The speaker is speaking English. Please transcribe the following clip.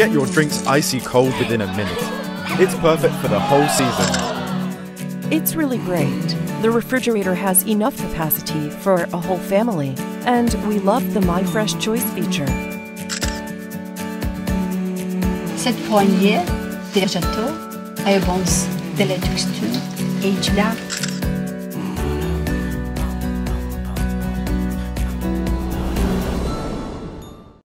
get your drinks icy cold within a minute. It's perfect for the whole season. It's really great. The refrigerator has enough capacity for a whole family, and we love the My Fresh Choice feature. Cette poignée de gâteau avance de la texture et du lait.